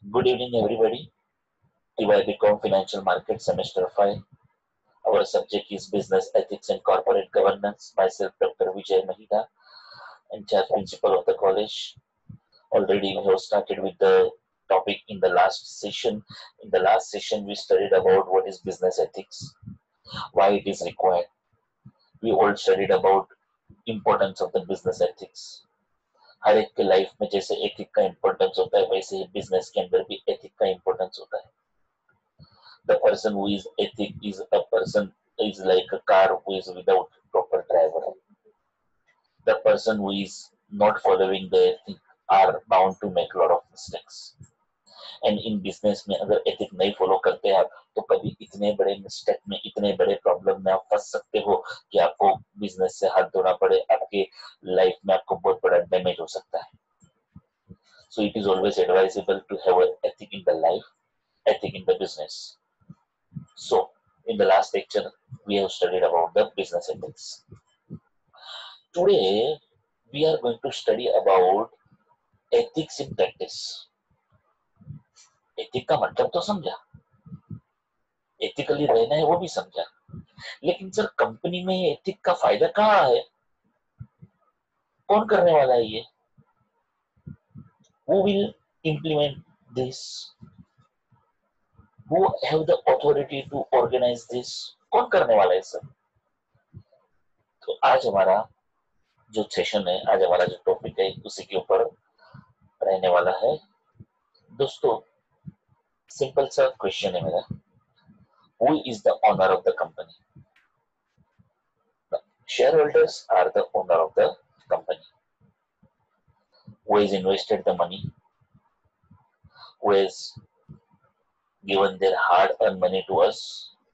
Good evening, everybody. TYBCom Financial Market Semester 5. Our subject is Business Ethics and Corporate Governance. Myself, Dr. Vijay Mahida, and Chair Principal of the college. Already we have started with the topic in the last session. In the last session, we studied about what is business ethics, why it is required. We all studied about importance of the business ethics. हर एक के life में जैसे ethic का importance होता है वैसे ही business के अंदर भी एथिक का इंपॉर्टेंस होता है. The person who is ethic is a person is like a car who is without proper driver. The person who is not following the ethic are bound to make a lot of mistakes. And in business में अगर ethic नहीं follow करते आप तो कभी इतने बड़े mistake में इतने बड़े problem में आप फंस सकते हो कि आपको business से हाथ धोना पड़े, आपके life में आपको बहुत बड़ा damage हो सकता है. So it is always advisable to have an ethic in the life, ethic in the business. So, in the last lecture, we have studied about the business ethics. Today, we are going to study about ethics in practice. Ethic का मतलब तो समझा, ethically रहना है वो भी समझा, लेकिन सर कंपनी में एथिक का फायदा कहाँ है? कौन करने वाला है ये? Who will implement this? Who have the authority to organize this? कौन करने वाला है सर? तो आज हमारा जो सेशन है, आज हमारा जो टॉपिक है उसी के ऊपर रहने वाला है. दोस्तों, सिंपल सा क्वेश्चन है मेरा. Who is the owner of the company? The shareholders are the owner of the company. Who has invested the money? Who has given their hard-earned money to us?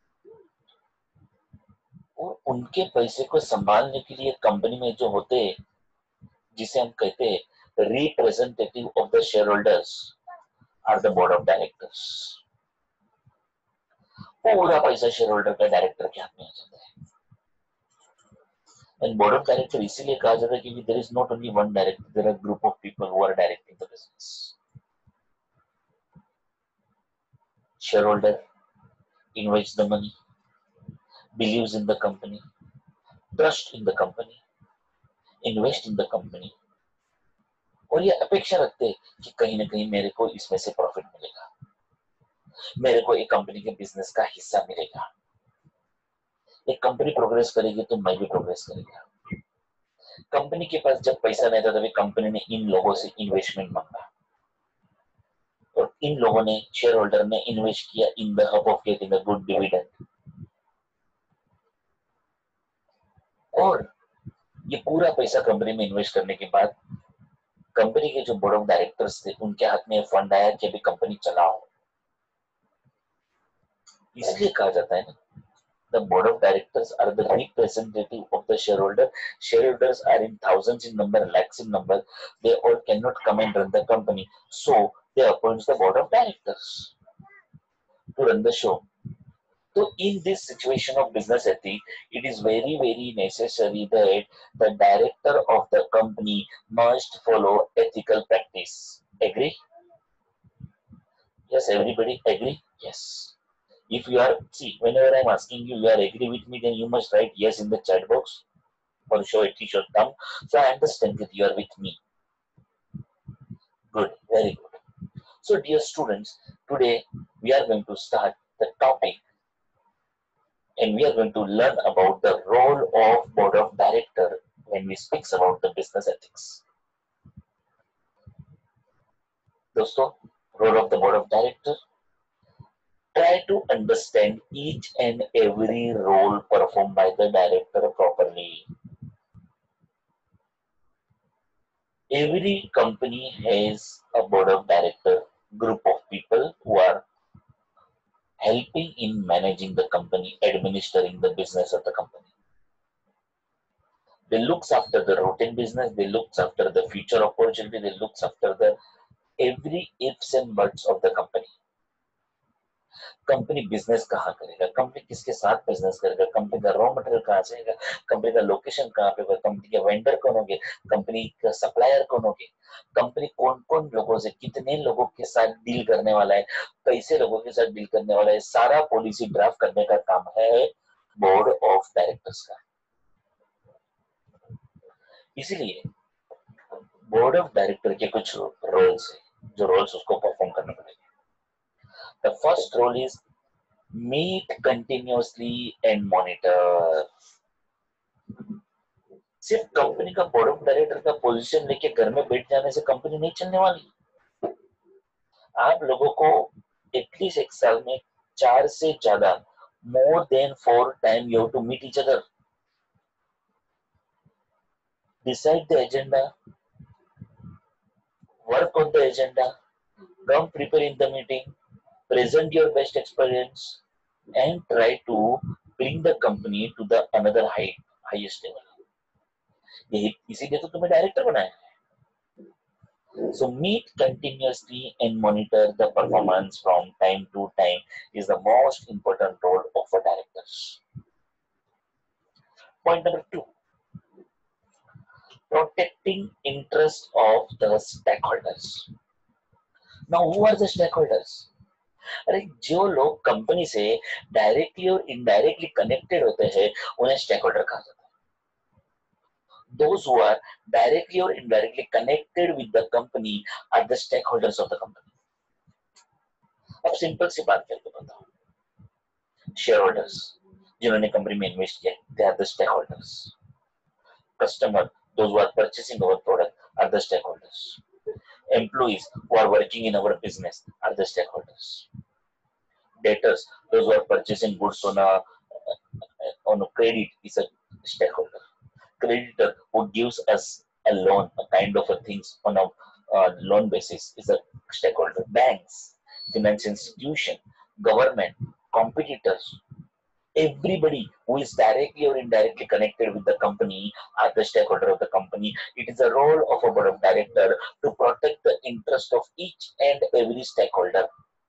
और उनके पैसे को संभालने के लिए कंपनी में जो होते हैं, जिसे हम कहते हैं representative of the shareholders, are the board of directors. पूरा पैसा शेयरहोल्डर का डायरेक्टर के हाथ में आ जाता है. एंड बोर्ड ऑफ डायरेक्टर इसीलिए कहा जाता है क्योंकि there is not only one director, there are group of people who are directing the business. Shareholder invests the money, believes in the company, trust in the company, invest in the company, और ये अपेक्षा रखते हैं कि कहीं ना कहीं मेरे को इसमें से प्रॉफिट मिलेगा, मेरे को एक कंपनी के बिजनेस का हिस्सा मिलेगा. एक कंपनी प्रोग्रेस करेगी तो मैं भी प्रोग्रेस करेगा. कंपनी के पास जब पैसा नहीं था तभी कंपनी ने इन लोगों से इन्वेस्टमेंट मांगा और इन लोगों ने, शेयर होल्डर ने इन्वेस्ट किया in the hope of getting a good dividend. और ये पूरा पैसा कंपनी में इन्वेस्ट करने के बाद कंपनी के जो बोर्ड ऑफ डायरेक्टर्स थे उनके हाथ में फंड आया कि अभी कंपनी चलाओ. इसलिए कहा जाता है ना, the board of directors are the representative of the shareholder. Shareholders are in thousands in number, lakhs in number. They all cannot come and run the company, so they appoint the board of directors to run the show. So in this situation of business ethics, it is very, very necessary that the director of the company must follow ethical practice. Agree? Yes, everybody agree? Yes. If you are, see, whenever I'm asking you, you are agree with me, then you must write yes in the chat box or show a t-shirt thumb. So I understand that you are with me. Good, very good. So dear students, today we are going to start the topic and we are going to learn about the role of board of director when we speak about the business ethics. Dosto, role of the board of director. Try to understand each and every role performed by the director properly. Every company has a board of director, group of people who are helping in managing the company, administering the business of the company. They looks after the routine business, they looks after the future opportunity, they looks after the every ifs and buts of the company. Company business कहाँ करेगा, company किसके साथ business करेगा, company का raw material कहाँ से आएगा, company का लोकेशन कहाँ पे होगा, कंपनी के वेंडर कौन होंगे, कंपनी का सप्लायर कौन होंगे, कंपनी कौन कौन लोगों से कितने लोगों के साथ डील करने वाला है, कैसे लोगों के साथ डील करने वाला है, सारा पॉलिसी ड्राफ्ट करने का काम है बोर्ड ऑफ डायरेक्टर्स का। इसीलिए बोर्ड ऑफ डायरेक्टर के कुछ रोल्स है जो रोल्स उसको परफॉर्म करना पड़ेगा। The first role is meet continuously and monitor. सिर्फ कंपनी का बोर्ड ऑफ डायरेक्टर का पोजीशन लेके घर में बैठ जाने से कंपनी नहीं चलने वाली। आप लोगों को एटलीस्ट एक साल में 4 से ज्यादा more than 4 times you have to meet each other, decide the agenda, work on the agenda, come prepare in the meeting, present your best experience and try to bring the company to the another highest level. यही इसीलिए तो तुम्हें director बनाया है। So meet continuously and monitor the performance from time to time is the most important role of a director. Point number 2, protecting interest of the stakeholders. Now who are the stakeholders? अरे जो लोग company से directly और indirectly connected होते हैं उन्हें stake holder कहा जाता है। Those who are directly or indirectly connected with the company are the stakeholders of the company. अब सिंपल सी बात करके बताओ, शेयर होल्डर्स जिन्होंने कंपनी में इन्वेस्ट किया, they are the stakeholders. Customer, those who are purchasing our product are the stakeholders. Employees who are working in our business are the stakeholders. Debtors, those who are purchasing goods on a credit is a stakeholder. Creditor who gives us a loan, a kind of a things on a loan basis is a stakeholder. Banks, financial institution, government, competitors, everybody who is directly or indirectly connected with the company are the stakeholder of the company. It is the role of a board of director to protect the interest of each and every stakeholder.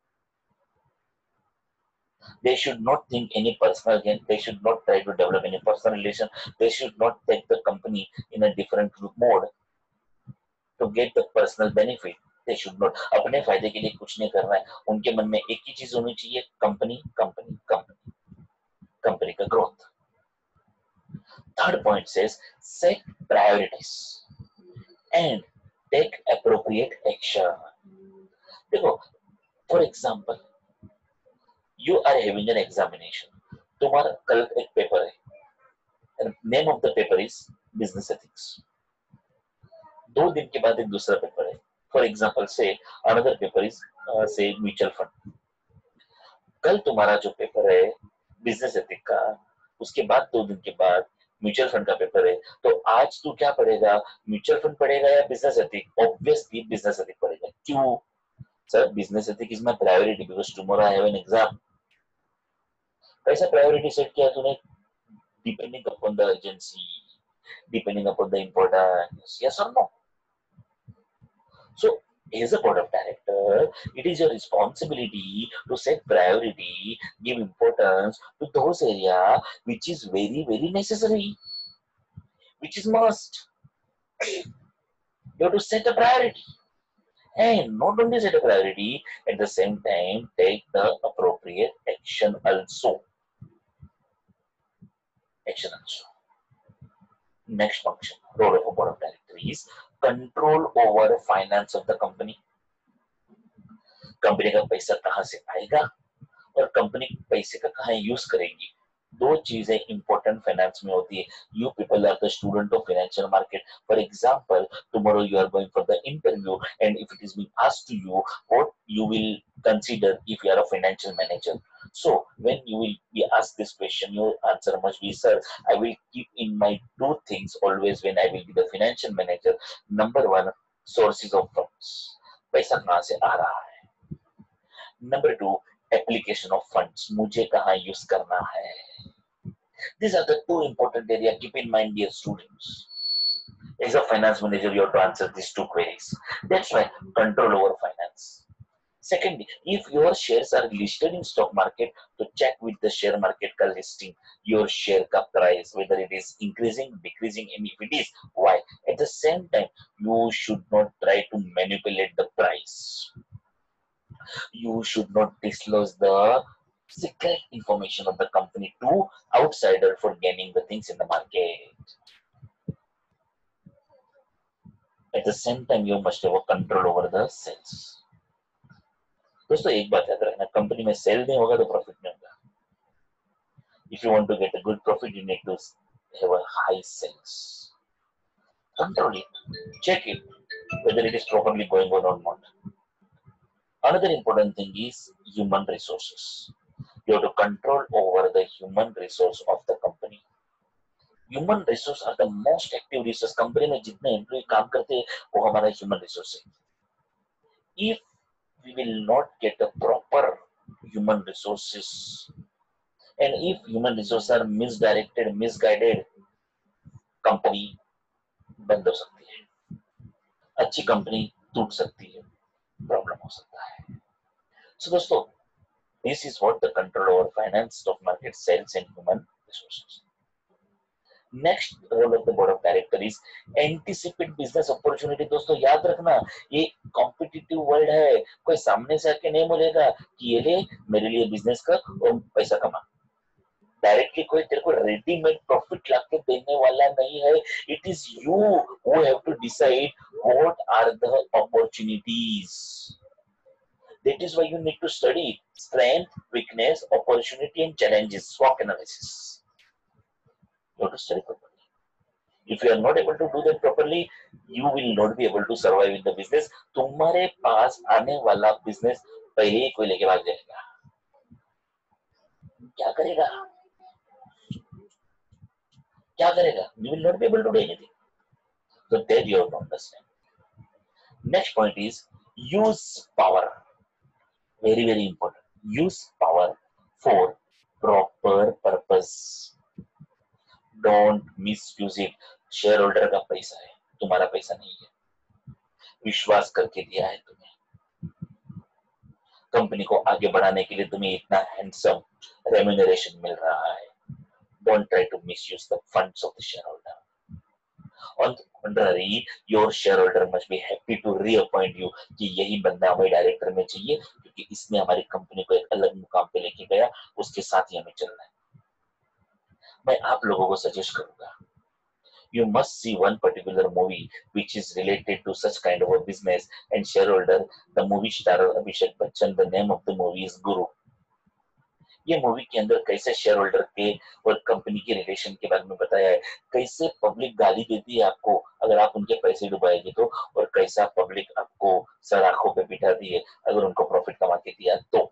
They should not think any personal gain. They should not try to develop any personal relation. They should not take the company in a different mode to get the personal benefit. They should not. अपने फायदे के लिए कुछ नहीं करना है। उनके मन में एक ही चीज होनी चाहिए, कंपनी कंपनी कंपनी कंपनी का growth. Third point says set priorities and take appropriate action. देखो, for example, you are having an examination. तुम्हारा कल एक पेपर है, and name of the paper is business ethics. 2 दिन के बाद एक दूसरा पेपर है, for example say another paper is say mutual fund. कल तुम्हारा जो पेपर है बिजनेस एथिक्स का, उसके बाद 2 दिन के बाद म्यूचुअल फंड का पेपर है, तो आज तू क्या पढ़ेगा, म्यूचुअल फंड पढ़ेगा या business ethics? Obviously business ethics पढ़ेगा। क्यों? Sir business ethics is my priority because tomorrow I have an exam. कैसा प्रायोरिटी सेट किया तूने? Depending upon the urgency, depending upon the importance, yes or no? So as a board of director, it is your responsibility to set priority, give importance to those areas which is very very necessary, which is must. You have to set a priority, and not only set a priority, at the same time take the appropriate action also. Next function, role of a board of directors is control over finance of the company. Company का पैसा कहां से आएगा और company पैसे का कहां use करेगी, 2 चीजें इंपॉर्टेंट फाइनेंस में होती है। You people are the student of financial market. For example, tomorrow you are going for the interview and if it is being asked to you what you will consider if you are a financial manager. So when you will be asked this question, your answer must be, sir, I will keep in mind 2 things always when I will be the financial manager. Number 1, sources of funds, पैसा कहां से आ रहा है। Number 2, application of funds, मुझे कहां use करना है। These are the 2 important areas. Keep in mind, dear students. As a finance manager, you have to answer these 2 queries. That's why control over finance. Secondly, if your shares are listed in stock market, to check with the share market ka listing your share ka price, whether it is increasing, decreasing, and if it is, why. At the same time, you should not try to manipulate the price. You should not disclose the secret information of the company to outsider for gaining the things in the market. At the same time, you must have a control over the sales. दोस्तों एक बात याद रखना, company में cell नहीं होगा तो profit नहीं होगा. If you want to get a good profit, you need to have a high sales. Control it, check it whether it is properly going on or not. Another important thing is human resources. You have to control over the human resource of the company. Human resource are the most active resource. Company में जितने employ काम करते हैं वो हमारा human resource है. If we will not get the proper human resources, and if human resources are misdirected, misguided, company बंद हो सकती है, अच्छी कंपनी टूट सकती है, प्रॉब्लम हो सकता है. So दोस्तों, this is what the control over finance, stock market, sales and human resources. Next role of the board of director is anticipate business opportunity. दोस्तों याद रखना, ये कॉम्पिटिटिव वर्ल्ड है. कोई सामने से आके नहीं बोलेगा कि ये ले मेरे लिए बिजनेस कर और पैसा कमा. डायरेक्टली कोई तेरे को रेडीमेड प्रॉफिट लाके देने वाला नहीं है. It is you who have to decide what are the opportunities. That is why you need to study strength, weakness, opportunity and challenges, SWOT analysis. You have to study properly. If you are not able to do that properly, you will not be able to survive in the business. तुम्हारे पास आने वाला business पहले ही कोई लेके भाग जाएगा. क्या करेगा? क्या करेगा? You will not be able to do anything. So that you have to understand. Next point is use power. Very, very important. Use power for proper purpose. Don't misuse it. Shareholder का पैसा है, तुम्हारा पैसा नहीं है. विश्वास करके दिया है तुम्हें. कंपनी को आगे बढ़ाने के लिए तुम्हें इतना हैंडसम रेम्यूनरेशन मिल रहा है. Don't try to misuse the funds of the shareholder. On the contrary, your shareholder must be happy to reappoint you कि यही बंदा हमें डायरेक्टर में चाहिए क्योंकि इसने हमारी कंपनी को एक अलग मुकाम पे लेके गया, उसके साथ ही हमें चलना है. मैं आप लोगों को सजेस्ट करूंगा, you must see one particular movie which is related to such kind of a business and shareholder. The movie star Abhishek Bachchan, the name of the movie is Guru. ये मूवी के अंदर कैसे share holder के और company के relation के बारे में बताया है, कैसे पब्लिक गाली देती है आपको अगर आप उनके पैसे डुबाएंगे तो, और कैसा पब्लिक आपको सर आंखों पे बिठाती है अगर उनको प्रॉफिट कमा के दिया तो.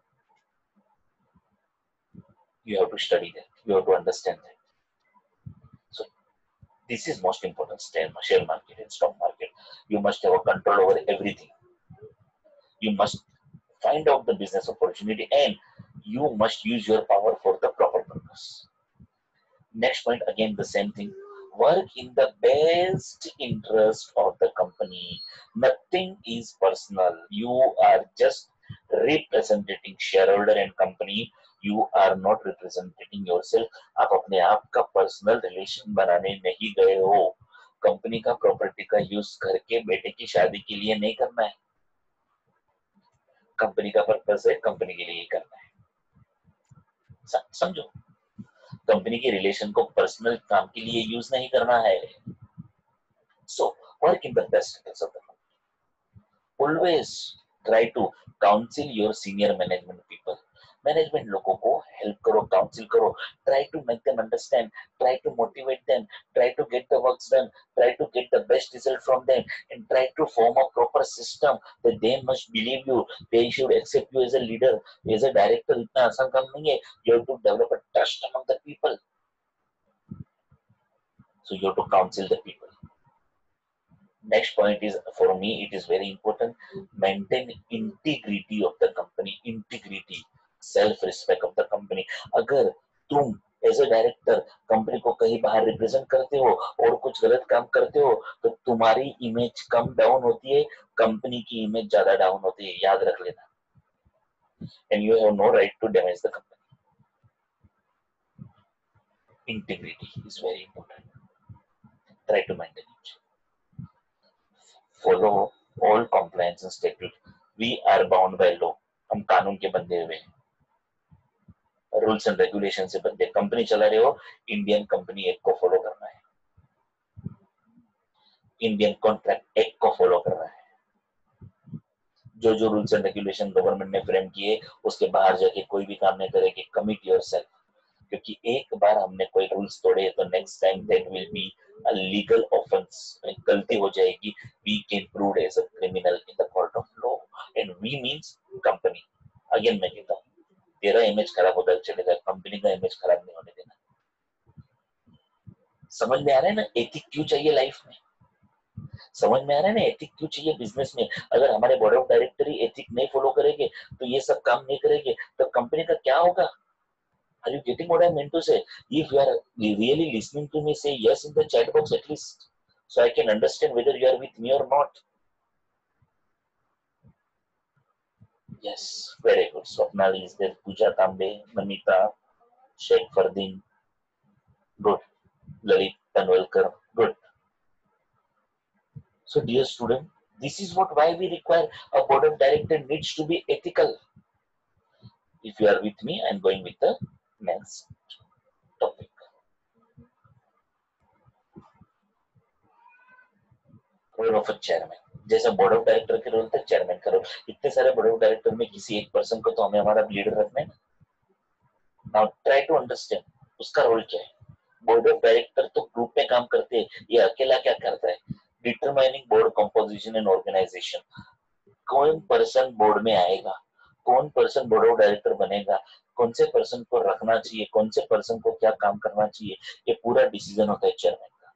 You have to study that. You have to understand that. So this is most important. Share market and stock market. You must have a control over everything. You must find out the business opportunity and you must use your power for the proper purpose. Next point, again the same thing. Work in the best interest of the company. Nothing is personal. You are just representing shareholder and company. You are not representing yourself. आप अपने आप का personal relation बनाने नहीं गए हो. Company का property का यूज करके बेटे की शादी के लिए नहीं करना है. कंपनी का पर्पस है कंपनी के लिए करना है. समझो, कंपनी के रिलेशन को पर्सनल काम के लिए यूज नहीं करना है. So work in the best interest of the company. Always try to counsel your senior management people. Management लोगों को हेल्प करो, काउंसिल करो. Try to make them understand, try to motivate them, try to get the works done, try to get the best result from them and try to form a proper system that they must believe you, they should accept you as a leader, as a director. इतना आसान काम नहीं है. You have to develop a trust among the people. So you have to counsel the people. Next point is, for me, it is very important. Maintain integrity of the company. Integrity, self-respect of the company. अगर तुम as a director company को कहीं बाहर represent करते हो और कुछ गलत काम करते हो तो तुम्हारी इमेज कम डाउन होती है, कंपनी की इमेज ज्यादा डाउन होती है. याद रख लेना. and you have no right to damage the company. Integrity is very important. Try to maintain it. Follow all compliance and statute. We are bound by law. हम कानून के बंधे हुए हैं, रूल्स एंड रेगुलेशन से बंधे। कंपनी चला रहे हो, इंडियन कंपनी एक्ट को फॉलो करना है, इंडियन कॉन्ट्रैक्ट एक्ट को फॉलो करना है। जो जो रूल्स एंड रेगुलेशन गवर्नमेंट ने फ्रेम किए उसके बाहर जाके कोई भी काम नहीं करेगी। कमिट योरसेल्फ, क्योंकि एक बार हमने कोई रूल्स तोड़े तो next time that will be a legal offence, गलती हो जाएगी। We can prove as a criminal in the court of law and we means company. Again मैं कहता हूँ, तेरा इमेज खराब होता चलेगा, कंपनी का इमेज खराब नहीं होने देना। समझ में आ रहा है ना एथिक क्यों चाहिए लाइफ में? समझ में आ रहा है ना एथिक क्यों चाहिए बिजनेस में? अगर हमारे बोर्ड ऑफ डायरेक्टर ही एथिक नहीं फॉलो करेंगे तो ये सब काम नहीं करेंगे तो कंपनी का क्या होगा? Are you getting what I meant to say? If you are really listening to me, say yes in the chat box at least, so I can understand whether you are with me or not. Yes, very good. Swapnali is there, Pooja Tambe, Namita, Sheikh Fardin, good. Lalit Tanwalkar, good. So dear student, this is why we require a board of director needs to be ethical. If you are with me, I am going with the next topic. Role of a chairman. जैसा board of director के role था, chairman का role. इतने सारे board of director में किसी एक person को तो हमें हमारा लीडर रखना है ना। नाउ ट्राई टू अंडरस्टैंड उसका रोल क्या है। बोर्ड ऑफ डायरेक्टर तो ग्रुप में काम करते हैं, ये अकेला क्या करता है? Determining board composition and organisation. कौन पर्सन बोर्ड में आएगा, कौन पर्सन बोर्ड ऑफ डायरेक्टर बनेगा, कौन से पर्सन को रखना चाहिए, कौन से पर्सन को क्या काम करना चाहिए, ये पूरा डिसीजन होता है चेयरमैन का।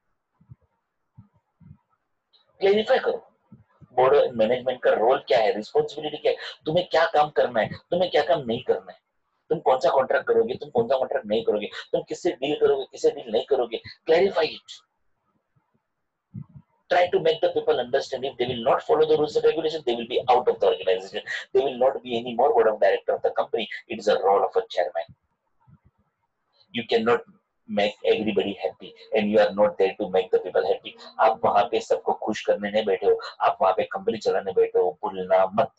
क्लेरिफाई करो बोर्ड मैनेजमेंट का रोल क्या है, रिस्पॉन्सिबिलिटी क्या है, तुम्हें क्या काम करना है, तुम्हें क्या काम नहीं करना है, तुम कौन सा कॉन्ट्रैक्ट करोगे, तुम कौन सा कॉन्ट्रैक्ट नहीं करोगे, तुम किससे डील करोगे, किससे डील नहीं करोगे। Clarify it. Try to make the people understand if they will not follow the rules and regulations, they will be out of the organization. They will not be any more board of director of the company. It is a role of a chairman. You cannot make everybody happy and you are not there to make the people happy. आप वहां पे सबको खुश करने नहीं बैठे हो, आप वहां पे कंपनी चलाने बैठे हो। भूलना मत,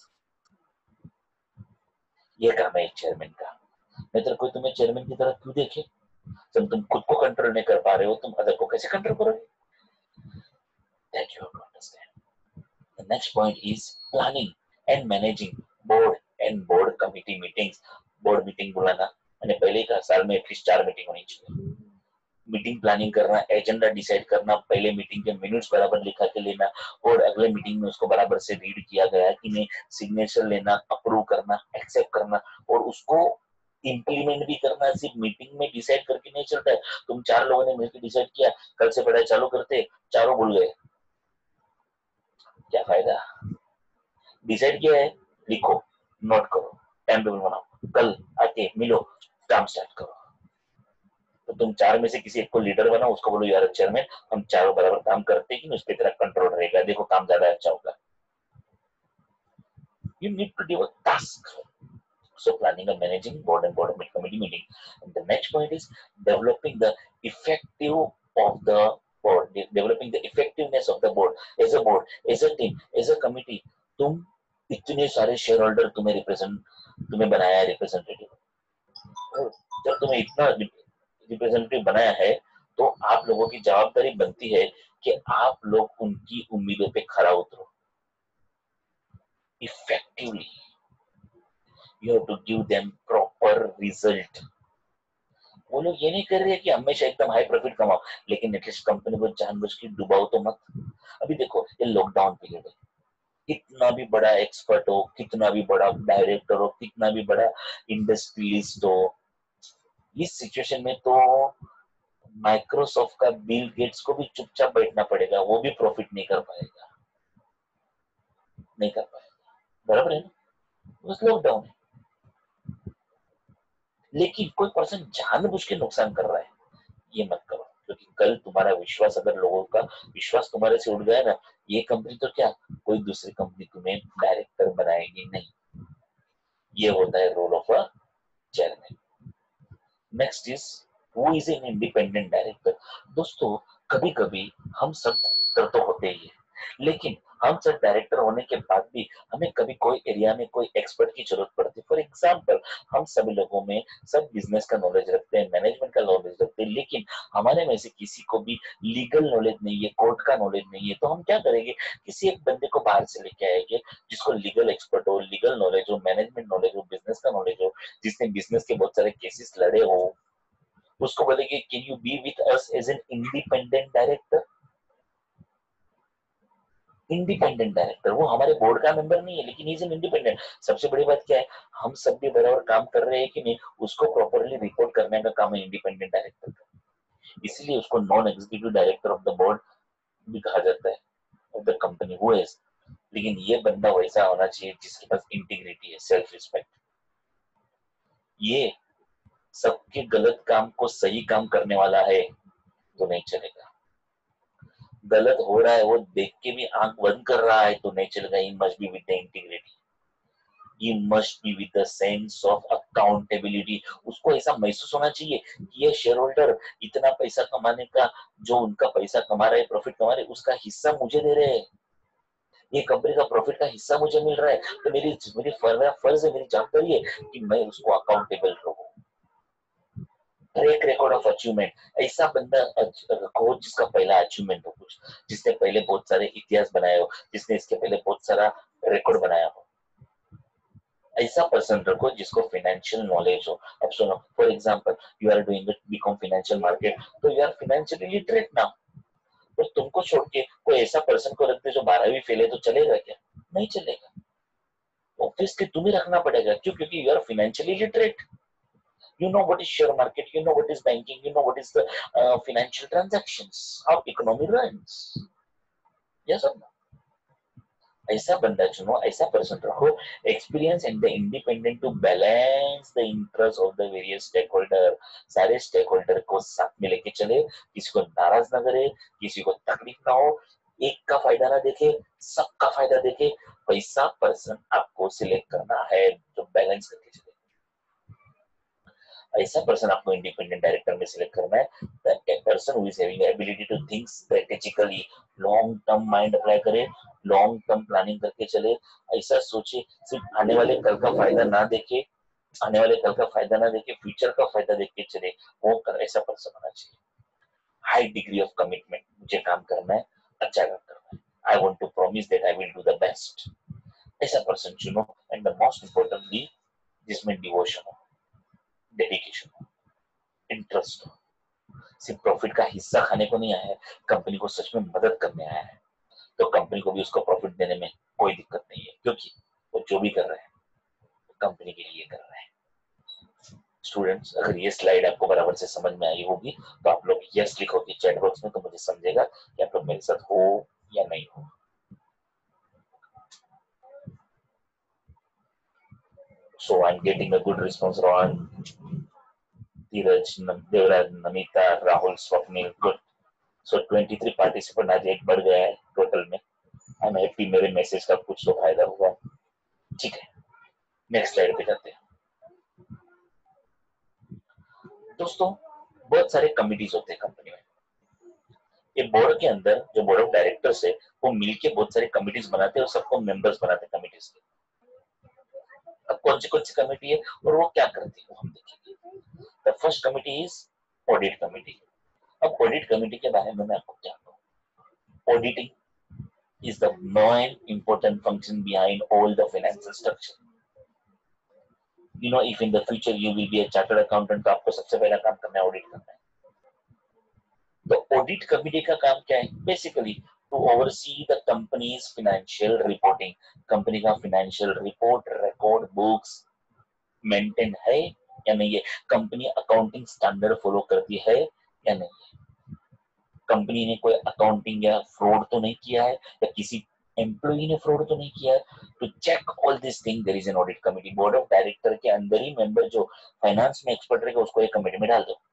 ये काम है चेयरमैन का। नहीं तो कोई तुम्हें चेयरमैन की तरह क्यों देखे? जब तुम खुद को कंट्रोल नहीं कर पा रहे हो, तुम अदर को कैसे कंट्रोल करोगे? That you have to understand. The next point is planning and managing board and board committee meetings. Board meeting बुलाना, मैंने पहले ही कहा साल में एटलीस्ट 4 मीटिंग होनी चाहिए। मीटिंग प्लानिंग करना, एजेंडा डिसाइड करना, पहले मीटिंग के मिनट्स बराबर लिखा के लेना और अगले मीटिंग में उसको बराबर से रीड किया गया कि नहीं, सिग्नेचर लेना, अप्रूव करना, एक्सेप्ट करना और उसको इंप्लीमेंट भी करना। सिर्फ मीटिंग में डिसाइड करके नहीं चलता है। तुम 4 लोगों ने मिलकर डिसाइड किया कल से पढ़ाई चालू करते, चारों भूल गए, क्या फायदा? डिसाइड किया है, लिखो, नोट करो, टाइम टेबल बनाओ, कल आके मिलो, काम स्टार्ट करो। तो तुम 4 में से किसी एक को लीडर बनाओ, उसको बोलो यार चेयरमैन हम चारों बराबर काम करते हैं, उस पर तेरा कंट्रोल रहेगा, देखो काम ज्यादा अच्छा होगा। You need to give a task. So planning and managing board and board committee meeting. And the next point is developing the effective of the board, developing the effectiveness of the board as a board, as a team, as a committee. तुम इतने सारे share holder तुम्हें बनाया है representative. जब तुम्हें इतना representative बनाया है तो आप लोगों की जवाबदारी बनती है कि आप लोग उनकी उम्मीदों पे खरा उतरो effectively. You have to give them proper result. वो लोग ये नहीं कर रहे कि हमेशा एकदम हाई प्रॉफिट कमाओ, लेकिन एटलीस्ट कंपनी को जानबूझ के डुबाओ तो मत। अभी देखो ये लॉकडाउन पीरियड है, कितना भी बड़ा एक्सपर्ट हो, कितना भी बड़ा डायरेक्टर हो, कितना भी बड़ा इंडस्ट्रियलिस्ट हो, इस सिचुएशन में तो माइक्रोसॉफ्ट का बिल गेट्स को भी चुपचाप बैठना पड़ेगा, वो भी प्रॉफिट नहीं कर पाएगा, नहीं कर पाएगा, बराबर है ना? बस लॉकडाउन है। लेकिन कोई पर्सन जानबूझ के नुकसान कर रहा है, ये मत करो, क्योंकि कल तुम्हारा विश्वास, अगर लोगों का विश्वास तुम्हारे से उड़ गया ना, ये कंपनी तो क्या कोई दूसरी कंपनी तुम्हें डायरेक्टर बनाएगी नहीं। ये होता है role of a chairman. Next is who is an independent director. दोस्तों कभी कभी हम सब डायरेक्टर तो होते ही है, लेकिन हम सब डायरेक्टर होने के बाद भी हमें कभी कोई एरिया में कोई एक्सपर्ट की जरूरत पड़ती है। फॉर एग्जांपल हम सभी लोगों में सब बिजनेस का नॉलेज रखते हैं, मैनेजमेंट का नॉलेज रखते हैं, लेकिन हमारे में से किसी को भी लीगल नॉलेज नहीं है, कोर्ट का नॉलेज नहीं है, तो हम क्या करेंगे, किसी एक बंदे को बाहर से लेके आएंगे जिसको लीगल एक्सपर्ट हो, लीगल नॉलेज हो, मैनेजमेंट नॉलेज हो, बिजनेस का नॉलेज हो, जिसने बिजनेस के बहुत सारे केसेस लड़े हो। उसको बोलेंगे can you be with us as an independent director. Independent director, वो हमारे बोर्ड का मेंबर नहीं है, लेकिन इज एन इंडिपेंडेंट। सबसे बड़ी बात क्या है, हम सब भी बराबर काम कर रहे हैं कि नहीं, उसको प्रॉपरली रिपोर्ट करने का काम है इंडिपेंडेंट डायरेक्टर का। इसलिए उसको non executive director of the board भी कहा जाता है, of the company who is. लेकिन ये बंदा वैसा होना चाहिए जिसके पास इंटीग्रिटी है, सेल्फ रिस्पेक्ट। ये सबके गलत काम को सही काम करने वाला है तो नहीं चलेगा। गलत हो रहा है वो देख के भी आंख बंद कर रहा है तो नहीं चलेगा। He must be with the integrity, he must be with the sense of accountability. उसको ऐसा महसूस होना चाहिए कि ये शेयर होल्डर इतना पैसा कमाने का, जो उनका पैसा कमा रहे, प्रॉफिट कमा रहे, उसका हिस्सा मुझे दे रहे हैं। ये कंपनी का प्रॉफिट का हिस्सा मुझे मिल रहा है, तो मेरी मेरी फर्ज है, मेरी जवाबदारी है कि मैं उसको अकाउंटेबल रहूं। ट्रैक रिकॉर्ड ऑफ अचीवमेंट, ऐसा बंदा हो जिसका पहला अचीवमेंट हो, कुछ जिसने पहले बहुत सारे इतिहास बनाए हो, जिसने इसके पहले बहुत सारा रिकॉर्ड बनाया हो। ऐसा पर्सन रखो जिसको फाइनेंशियल नॉलेज हो। अब सुनो, for example you are doing B Com financial market, तो यू आर फाइनेंशियली लिटरेट ना। तो तुमको छोड़ के कोई ऐसा पर्सन को रखते जो 12वीं फेल है, तो चलेगा क्या? नहीं चलेगा। ऑब्वियसली तुम्हें रखना पड़ेगा, क्यों? क्योंकि you are financially literate, you know what is share market, you know what is banking, you know what is the financial transactions, how economy runs, yes or no? ऐसा बंदा चुनो, ऐसा पर्सन रखो, experience and the independent to balance the interest of the various stakeholder. सारे stakeholder को साथ में लेके चले, किसी को नाराज ना करे, किसी को तकलीफ ना हो, एक का फायदा ना देखे, सबका फायदा देखे। वैसा पर्सन आपको सिलेक्ट करना है जो बैलेंस करके चले। ऐसा पर्सन आपको इंडिपेंडेंट डायरेक्टर में सिलेक्ट करना है, the person who is having ability to think strategically, long term mind apply करे, लॉन्ग टर्म प्लानिंग करके चले। ऐसा सोचे, सिर्फ आने वाले कल का फायदा ना देखे, आने वाले कल का फायदा ना देखे, फ्यूचर का फायदा देख के चले, वो कर ऐसा पर्सन होना चाहिए। हाई डिग्री ऑफ कमिटमेंट, मुझे काम करना है, अच्छा काम करना है, I want to promise that I will do the best. ऐसा पर्सन चुनो। एंड द मोस्ट इंपॉर्टेंटली, जिसमें डिवोशन हो, डेडिकेशन हो, इंटरेस्ट हो। सिर्फ प्रॉफिट का हिस्सा खाने को नहीं आया है, कंपनी को सच में मदद करने आया है, तो कंपनी को भी उसको प्रॉफिट देने में कोई दिक्कत नहीं है, क्योंकि वो जो भी कर रहे हैं कंपनी के लिए कर रहे हैं। स्टूडेंट्स, अगर ये स्लाइड आपको बराबर से समझ में आई होगी तो आप लोग यस लिखोगे चैट बॉक्स में, तो मुझे समझेगा कि आप लोग मेरे साथ हो या नहीं हो। So I'm getting a good response, Rohan, Dheeraj, Devraj, Namita, Rahul, Swapnil, good. So 23 participant आज एक बढ़ गया है टोटल में। आई एम हैप्पी, मेरे मैसेज का कुछ तो फायदा हुआ। ठीक है, नेक्स्ट स्लाइड पे जाते हैं। दोस्तों बहुत सारे कमिटीज होते हैं कंपनी में। ये बोर्ड के अंदर जो बोर्ड ऑफ डायरेक्टर्स है वो मिलके बहुत सारे कमिटीज बनाते हैं और सबको मेंबर्स बनाते हैं कमिटीज के। अब कौन सी कमिटी है और वो क्या करती है वो हम देखेंगे। The first committee is audit committee. अब ऑडिट कमिटी के बारे में मैं आपको क्या कहूँ। Auditing is the main important function behind all the financial structure. You know, if in the future you will be a chartered accountant, तो आपको सबसे पहला काम करना है ऑडिट करना है। तो ऑडिट कमिटी का काम क्या है? Basically to oversee the company's financial reporting. Company का financial report, record, books maintain है या नहीं है, कंपनी अकाउंटिंग स्टैंडर्ड फॉलो करती है या नहीं है, कंपनी ने कोई अकाउंटिंग या फ्रॉड तो नहीं किया है, या किसी एम्प्लॉई ने फ्रॉड तो नहीं किया है। To check all this thing there is an audit committee. Board of director के अंदर ही मेंबर जो फाइनेंस में एक्सपर्ट रहेगा उसको एक कमिटी में डाल दो।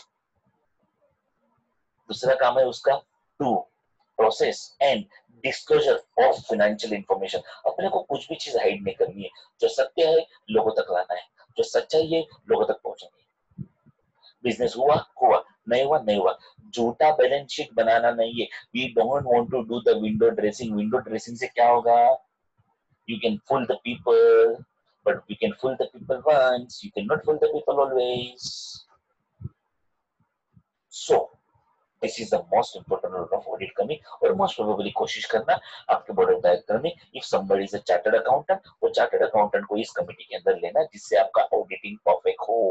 दूसरा काम है उसका to process and disclosure of financial information. अपने को कुछ भी चीज हाइड नहीं करनी है, जो सत्य है लोगों तक लाना है। जो सच्चाई है लोगों तक पहुंचानी है। बिजनेस हुआ हुआ, नहीं हुआ नहीं हुआ। झूठा बैलेंस शीट बनाना नहीं है। We don't want to do the window dressing. Window dressing से क्या होगा? You can fool the people, but you can fool the people once, you cannot fool the people always. So this is the most important role of audit committee, और most probably कोशिश करना आपके board of director में if somebody is a chartered accountant, वो chartered accountant को इस committee के अंदर लेना जिससे आपका ऑडिटिंग परफेक्ट हो।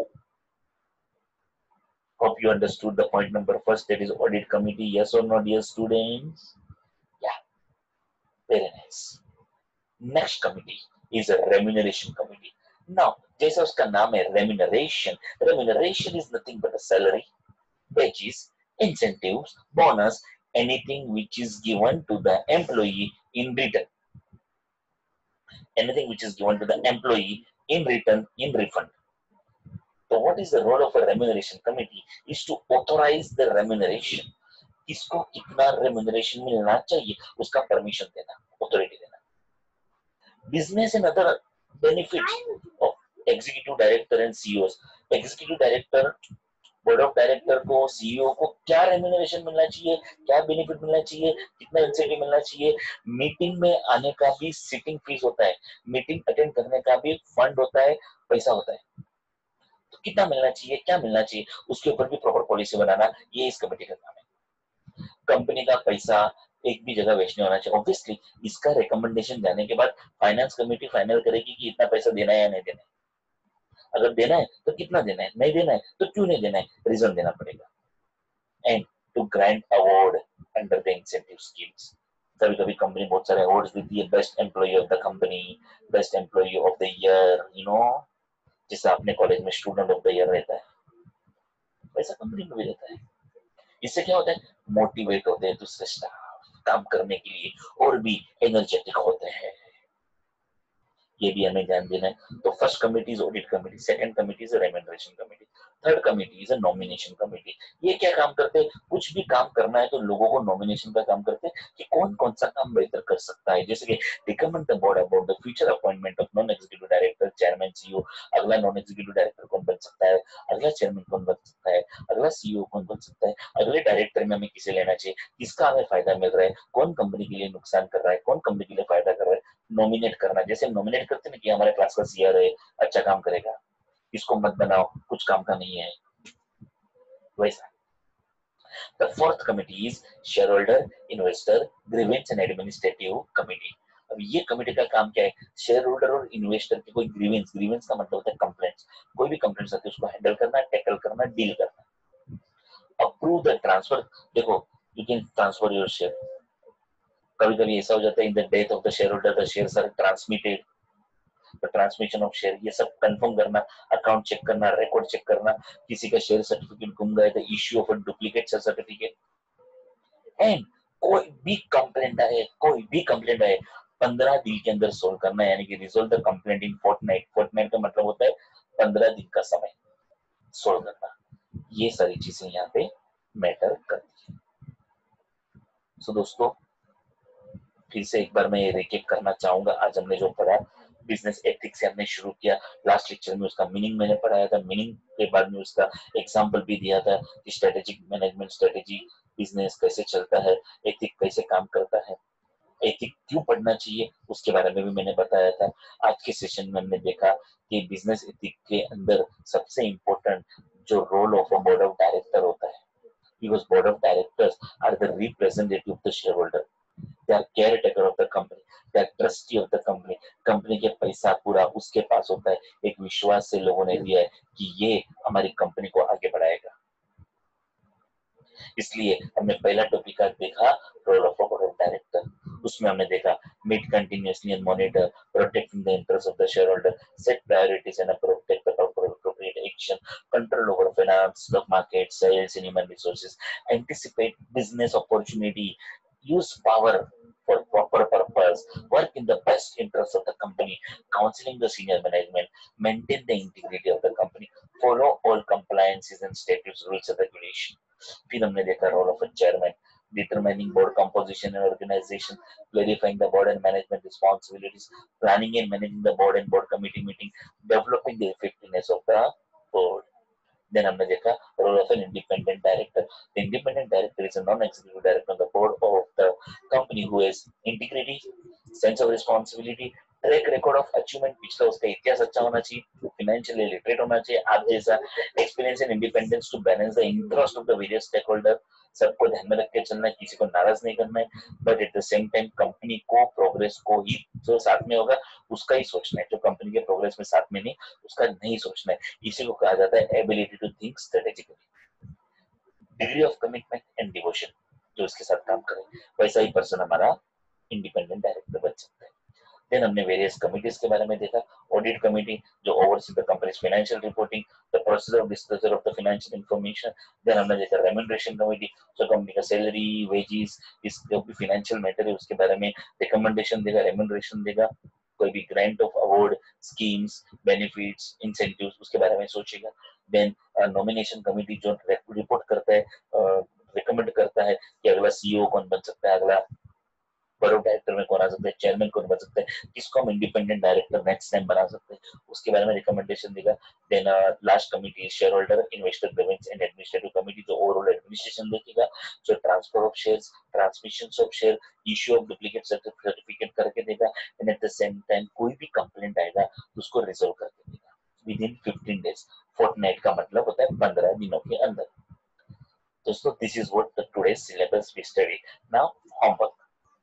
Hope you understood the point number first, that is audit committee. Yes or not, dear students? Yeah, very nice. Next committee is a remuneration committee. Now, जैसा उसका नाम है remuneration, remuneration is nothing but a salary, wages, incentives, bonus, anything which is given to the employee in return. Anything which is given to the employee in return, in refund. So what is the role of a remuneration committee? Is to authorize the remuneration. किसको कितना remuneration मिलना चाहिए उसका permission देना, authority देना. Business and other benefits of executive director and CEOs. Executive director, board of director को, CEO को क्या रेम्यूनरेशन मिलना चाहिए, क्या बेनिफिट मिलना चाहिए, कितना इंसेंटिव मिलना चाहिए। मीटिंग में आने का भी सिटिंग फीस होता है, मीटिंग अटेंड करने का भी फंड होता है, पैसा होता है। तो कितना मिलना चाहिए, क्या मिलना चाहिए, उसके ऊपर भी प्रॉपर पॉलिसी बनाना, ये इस कमेटी का काम है। कंपनी का पैसा एक भी जगह वेस्ट नहीं होना चाहिए। ऑब्वियसली इसका रिकमेंडेशन जाने के बाद फाइनेंस कमेटी फाइनल करेगी कि इतना पैसा देना है या नहीं देना है। अगर देना है तो कितना देना है, नहीं देना है तो क्यों नहीं देना है, रीजन देना पड़ेगा। And to grant award under the incentive schemes. कभी कभी कंपनी बहुत सारे अवार्ड्स देती है, best employ of the company, best employ of the year, you know, जैसे अपने कॉलेज में स्टूडेंट ऑफ द ईयर रहता है, वैसा कंपनी में भी रहता है। इससे क्या होता है, मोटिवेट होते हैं दूसरे स्टाफ काम करने के लिए और भी एनर्जेटिक होते हैं। ये भी हमें ध्यान देना है। तो first committee is audit committee, second committee is remuneration committee, third committee is a nomination committee. ये क्या काम करते हैं, कुछ भी काम करना है तो लोगों को नॉमिनेशन का काम करते हैं कि कौन कौन सा काम बेहतर कर सकता है। जैसे कि recommend the board about the future appointment of non executive director, chairman, CEO. अगला नॉन एग्जीक्यूटिव डायरेक्टर कौन बन सकता है, अगला चेयरमैन कौन बन सकता है, अगला सीईओ कौन बन सकता है, अगले डायरेक्टर में हमें किसे लेना चाहिए, किसका हमें फायदा मिल रहा है, कौन कंपनी के लिए नुकसान कर रहा है, कौन कंपनी के लिए फायदा कर रहा है। नॉमिनेट करना, जैसे नॉमिनेट करते हैं कि हमारे क्लास का सीआर है, अच्छा काम करेगा, इसको मत बनाओ, कुछ काम का नहीं है, वैसा। The fourth committee is shareholder, investor, grievance and administrative committee. अब ये कमेटी का काम क्या है, शेयर होल्डर और इन्वेस्टर की कोई ग्रीवेंस, ग्रीवेंस का मतलब होता है कंप्लेंट्स, कोई भी कंप्लेंट्स आती है उसको हैंडल करना, टैकल करना, डील करना। अप्रूव द ट्रांसफर, देखो you can transfer your share. कभी कभी ऐसा हो जाता है in the death of the shareholder the shares are transmitted, the transmission of share, ये सब कंफर्म करना, अकाउंट चेक करना, रिकॉर्ड चेक करना, किसी का शेयर सर्टिफिकेट गुम गया तो issue of a duplicate certificate. And कोई भी कंप्लेंट आए, कोई भी कंप्लेंट आए 15 दिन के अंदर सोल्व करना है, यानी कि resolve the complaint in fortnight. Fortnight का मतलब होता है 15 दिन का समय सोल्व करना। ये सारी चीजें यहाँ पे मैटर करती है। सो दोस्तों फिर से एक बार मैं रिकेप करना चाहूंगा, आज हमने जो पढ़ा बिजनेस एथिक्स से हमने शुरू किया। लास्ट लेक्चर में उसका मीनिंग मैंने पढ़ाया था, मीनिंग के बाद में उसका एग्जांपल भी दिया था कि स्ट्रेटेजिक मैनेजमेंट, स्ट्रेटेजी बिजनेस कैसे चलता है, एथिक कैसे काम करता है, एथिक क्यों पढ़ना चाहिए उसके बारे में भी मैंने बताया था। आज के सेशन में हमने देखा कि बिजनेस एथिक के अंदर सबसे इंपॉर्टेंट जो role of a board of director होता है, because board of directors are the representative of the shareholder, they are caretaker of the company, they are trustee of the company। Company के पैसा पूरा उसके पास होता है, एक विश्वास से लोगों ने दिया है कि ये हमारी कंपनी को आगे बढ़ाएगा। इसलिए हमने पहला टॉपिक आज देखा role of board of director, उसमें हमने देखा meet continuously and monitor, protecting the interest of the shareholder, set priorities and protect the appropriate action, control over finance, stock market, sales and human resources, anticipate business opportunity, use power for proper purpose, work in the best interest of the company, counseling the senior management, maintain the integrity of the company, follow all compliances and statutes, rules and regulations। फिर हमने देखा role of a chairman, determining board composition and organization, clarifying the board and management responsibilities, planning and managing the board and board committee meeting, developing the effectiveness of the board. Then हमने देखा role of an independent director. The independent director is a non-executive director on the board of the company who has integrity, sense of responsibility, track record of achievement, पिछला उसका इतिहास अच्छा होना चाहिए, financially literate होना चाहिए, आप जैसा experience and independence to balance the interest of the various stakeholder, सबको ध्यान में रख के चलना है, किसी को नाराज नहीं करना है, but at the same time company को प्रोग्रेस को ही जो साथ में होगा उसका ही सोचना है, जो कंपनी के प्रोग्रेस में साथ में नहीं उसका नहीं सोचना है. इसी को कहा जाता है ability to think strategically. Degree of commitment and devotion, जो इसके साथ काम करे वैसा ही पर्सन हमारा इंडिपेंडेंट डायरेक्टर बन सकता है. देन हमने वेरियस कमिटीज के बारे में देखा. ऑडिट कमिटी जो oversee the company's financial reporting, the process of disclosure of the financial information. Then हमने देखा रेम्यूनरेशन कमिटी, जो कंपनी का सैलरी, वेजेस, इस जो भी फाइनेंशियल मैटर है उसके बारे में रिकमेंडेशन देगा, रेम्यूनरेशन देगा, कोई भी grant of award, schemes, benefits, incentives उसके बारे में सोचेगा. देन नॉमिनेशन कमिटी जो रिपोर्ट करता है, रिकमेंड करता है कि अगला सीईओ कौन बन सकता है, अगला बोर्ड ऑफ डायरेक्टर में कौन आ सकता है, चेयरमैन कौन बन सकता है, किसको हम इंडिपेंडेंट डायरेक्टर नेक्स्ट टाइम बना सकते हैं, उसके बारे में रिकमेंडेशन देगा. Then last committee shareholder, investor grievance and administrative committee, जो ओवरऑल एडमिनिस्ट्रेशन देखेगा, जो transfer of shares, transmission of share, issue of duplicate certificate करके देगा, and at the same time कोई भी कंप्लेंट आएगा तो उसको रिजोल्व करके देगा विद इन 15 डेज. फोर्टनाइट का मतलब होता है 15 दिनों के अंदर. दोस्तों, this is what the today syllabus we study. Now homework.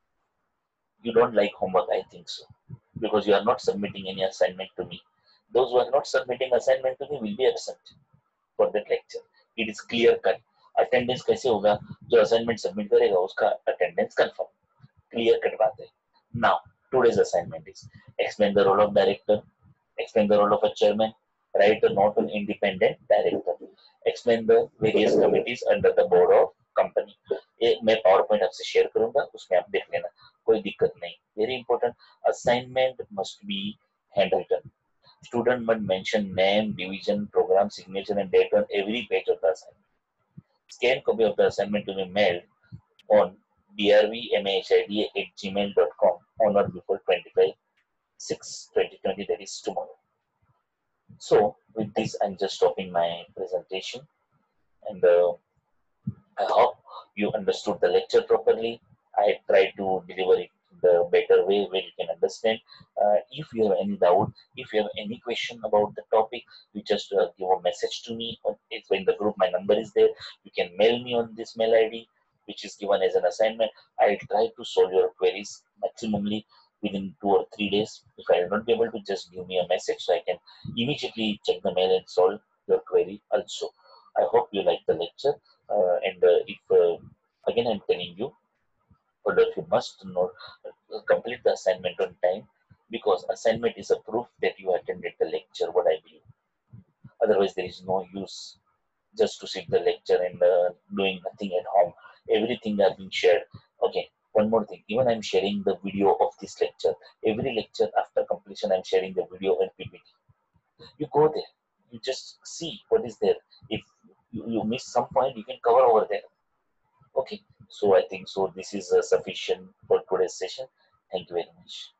You don't like homework, I think so, because you are not submitting any assignment to me. Those who are not submitting assignment to me will be absent for that lecture. It is clear cut. Attendance कैसे होगा, जो assignment submit करेगा उसका attendance confirm. Clear cut बात है. Now today's assignment is explain the role of director, explain the role of a chairman, write a note on independent director, explain the various committees under the board of company. ये मैं power point आपसे share करूंगा, उसमें आप देख लेना, कोई दिक्कत नहीं. Very important, assignment must be handwritten. Student must mention name, division, program, signature, and date on every page of the assignment. Scan copy of the assignment to be mailed on drvmhid@gmail.com on or before 25/6/2020, that is tomorrow. So with this, I'm just stopping my presentation, and I hope you understood the lecture properly. I tried to deliver it the better way where you can understand. If you have any doubt, if you have any question about the topic, you just give a message to me. It's in the group, my number is there. You can mail me on this mail ID, which is given as an assignment. I'll try to solve your queries maximally within 2 or 3 days. If I will not be able to, just give me a message so I can immediately check the mail and solve your query also. I hope you like the lecture, and if again I'm telling you, but you must not complete the assignment on time, because assignment is a proof that you attended the lecture, what I believe. Otherwise there is no use just to sit the lecture and doing nothing at home. Everything has been shared. Okay, one more thing, even I'm sharing the video of this lecture. Every lecture after completion I'm sharing the video and PPT. You go there, you just see what is there. If you miss some point, you can cover over there. Okay, so I think so this is sufficient for today's session. Thank you very much.